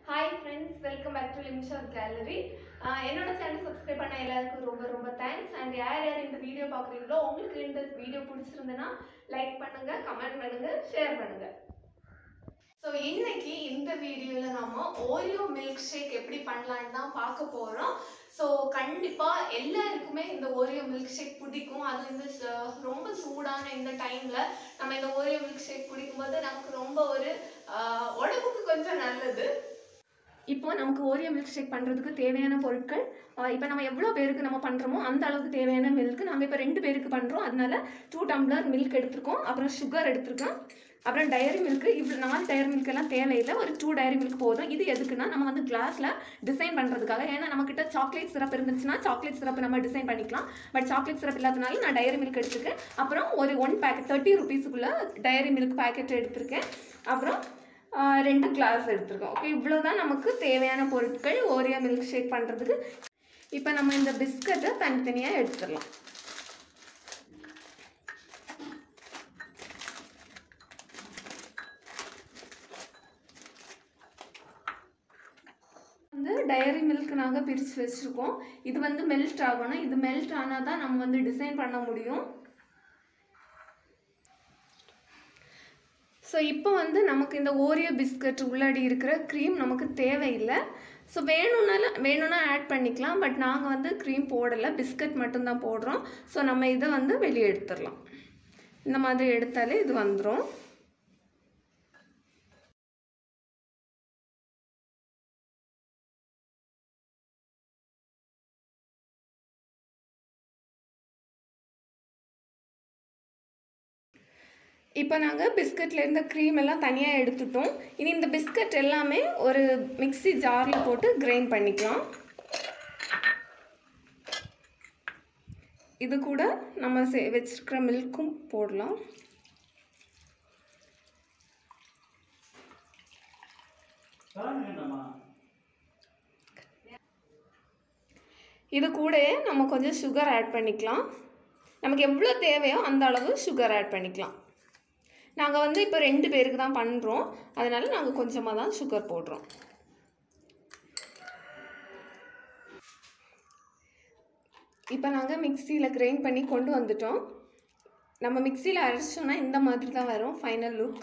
Hi friends, welcome back to Limsha's Gallery. என்னோட channel subscribe பண்ண எல்லாருக்கும் ரொம்ப தேங்க்ஸ். அண்ட் யார் இந்த வீடியோ பார்க்குறீங்களோ உங்களுக்கு இந்த வீடியோ பிடிச்சிருந்ததுன்னா லைக் பண்ணுங்க, கமெண்ட் பண்ணுங்க, ஷேர் பண்ணுங்க. ஸோ இன்னைக்கு இந்த வீடியோவில் நம்ம ஓரியோ மில்க் ஷேக் எப்படி பண்ணலான்னு தான் பார்க்க போகிறோம். ஸோ கண்டிப்பாக எல்லாருக்குமே இந்த ஓரியோ மில்க் ஷேக் பிடிக்கும். அது இந்த ரொம்ப சூடான இந்த டைமில் நம்ம இந்த ஓரியோ மில்க் ஷேக் குடிக்கும்போது நமக்கு ரொம்ப ஒரு உடம்புக்கு கொஞ்சம் நல்லது. இப்போ நமக்கு ஓரியோ மில்க் ஷேக் பண்ணுறதுக்கு தேவையான பொருட்கள், இப்போ நம்ம எவ்வளோ பேருக்கு நம்ம பண்ணுறோமோ அந்த அளவுக்கு தேவையான மில்க். நாங்கள் இப்போ 2 பேருக்கு பண்ணுறோம், அதனால 2 டம்ளர் மில்க் எடுத்துருக்கோம். அப்புறம் சுகர் எடுத்துருக்கோம். அப்புறம் டைரி மில்க்கு, இவ்வளோ 4 டைரி மில்க் எல்லாம் தேவையில்லை, ஒரு 2 டைரி மில்க் போதும். இது எதுக்குன்னா நம்ம வந்து கிளாஸில் டிசைன் பண்ணுறதுக்காக. ஏன்னா நம்மக்கிட்ட சாக்லேட் சிரப் இருந்துச்சுன்னா சாக்லேட் சிரப் நம்ம டிசைன் பண்ணிக்கலாம். பட் சாக்லேட் சிரப் இல்லாதனால நான் டைரி மில்க் எடுத்துருக்கேன். அப்புறம் ஒரு 1 பேக்கெட் 30 rupeesக்குள்ளே டைரி மில்க் பேக்கெட் எடுத்திருக்கேன். அப்புறம் 2 கிளாஸ் எடுத்துருக்கோம். ஓகே, இவ்வளோதான் நமக்கு தேவையான பொருட்கள் ஓரியோ மில்க் ஷேக் பண்ணுறதுக்கு. இப்போ நம்ம இந்த பிஸ்கட்டை தனித்தனியாக எடுத்துடலாம். வந்து டைரி மில்க் நாங்கள் பிரித்து வச்சுருக்கோம். இது வந்து மெல்ட் ஆகணும். இது மெல்ட் ஆனால் தான் நம்ம வந்து டிசைன் பண்ண முடியும். ஸோ இப்போ வந்து நமக்கு இந்த ஓரியோ பிஸ்கட் உள்ளாடி இருக்கிற க்ரீம் நமக்கு தேவையில்லை. ஸோ வேணும்னா ஆட் பண்ணிக்கலாம். பட் நாங்கள் வந்து க்ரீம் போடலை, பிஸ்கட் மட்டும்தான் போடுறோம். ஸோ நம்ம இதை வந்து வெளியே எடுத்துடலாம். இந்த மாதிரி எடுத்தாலே இது வந்துடும். இப்போ நாங்கள் பிஸ்கட்டில் இருந்த க்ரீம் எல்லாம் தனியாக எடுத்துட்டோம். இனி இந்த பிஸ்கட் எல்லாமே ஒரு மிக்ஸி ஜாரில் போட்டு கிரைண்ட் பண்ணிக்கலாம். இது கூட நம்ம வச்சிருக்கிற மில்க்கும் போடலாம். இது கூட நம்ம கொஞ்சம் சுகர் ஆட் பண்ணிக்கலாம். நமக்கு எவ்வளோ தேவையோ அந்த அளவு சுகர் ஆட் பண்ணிக்கலாம். நாங்கள் வந்து இப்போ 2 பேருக்கு தான் பண்ணுறோம், அதனால நாங்கள் கொஞ்சமாக தான் சுகர் போடுறோம். இப்போ நாங்கள் மிக்சியில் கிரைண்ட் பண்ணி கொண்டு வந்துட்டோம். நம்ம மிக்சியில் அரைச்சோன்னா இந்த மாதிரி தான் வரும் ஃபைனல் லுக்.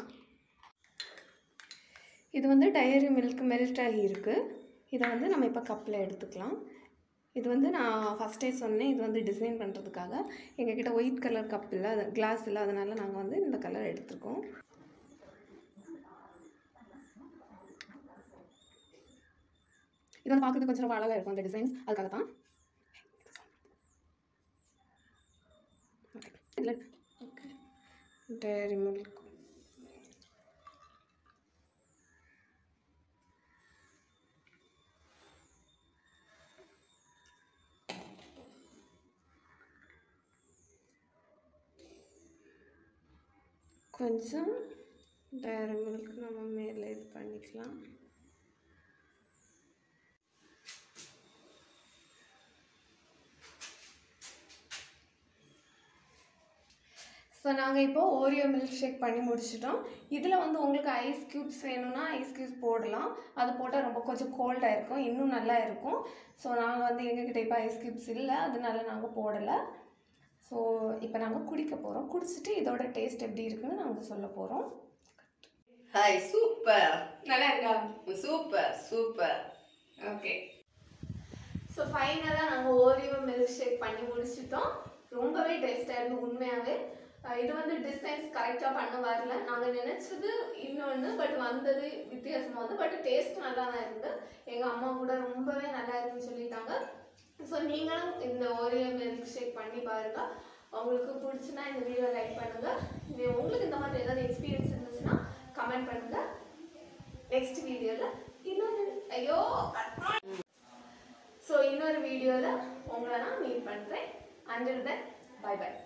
இது வந்து டைரி மில்க் மெல்ட் ஆகியிருக்கு. இதை வந்து நம்ம இப்போ கப்பில் எடுத்துக்கலாம். இது வந்து நான் ஃபஸ்ட்டே சொன்னேன், இது வந்து டிசைன் பண்ணுறதுக்காக. எங்ககிட்ட ஒயிட் கலர் கப் இல்லை, அது கிளாஸ் இல்லை, அதனால் நாங்கள் வந்து இந்த கலர் எடுத்துருக்கோம். இது வந்து பார்க்குறது கொஞ்சம் ரொம்ப அழகாக இருக்கும் அந்த டிசைன்ஸ், அதுக்காக தான். இல்லை ஓகே, டைரி மில்க் கொஞ்சம் டைரி மில்க் நம்ம மேலே இது பண்ணிக்கலாம். ஸோ நாங்கள் இப்போ ஓரியோ மில்க் ஷேக் பண்ணி முடிச்சிட்டோம். இதில் வந்து உங்களுக்கு ஐஸ் க்யூப்ஸ் வேணும்னா ஐஸ் க்யூப்ஸ் போடலாம். அது போட்டால் ரொம்ப கொஞ்சம் கோல்டாக இருக்கும், இன்னும் நல்லா இருக்கும். ஸோ நாங்கள் வந்து எங்ககிட்ட இப்போ ஐஸ் க்யூப்ஸ் இல்லை, அதனால நாங்கள் போடலை. ஸோ இப்போ நாங்கள் குடிக்க போகிறோம். குடிச்சிட்டு இதோட டேஸ்ட் எப்படி இருக்குன்னு நாங்கள் சொல்ல போகிறோம். ஹாய், சூப்பர், நல்லா இருக்கா? Super super. ஓகே, ஸோ ஃபைனலாக நாங்கள் ஓரியோ மில்க் ஷேக் பண்ணி முடிச்சிட்டோம். ரொம்பவே டேஸ்ட்டாக இருந்து உண்மையாகவே. இது வந்து டிசைன்ஸ் கரெக்டாக பண்ண வரல, நாங்கள் நினச்சது இன்னொன்று, பட் வந்தது வித்தியாசமாக வந்து, பட் டேஸ்ட் நல்லா தான் இருந்து. எங்கள் அம்மா கூட ரொம்பவே நல்லா இருக்குன்னு சொல்லிட்டாங்க. ஸோ நீங்களும் இந்த ஓரியோ மில்க் ஷேக் பண்ணி பாருங்கள். உங்களுக்கு பிடிச்சுன்னா இந்த வீடியோ லைக் பண்ணுங்கள். உங்களுக்கு இந்த மாதிரி ஏதாவது எக்ஸ்பீரியன்ஸ் இருந்துச்சுன்னா கமெண்ட் பண்ணுங்கள். நெக்ஸ்ட் வீடியோவில் இன்னொரு ஸோ இன்னொரு வீடியோவில் உங்களை நான் மீட் பண்ணுறேன். Until then, bye bye.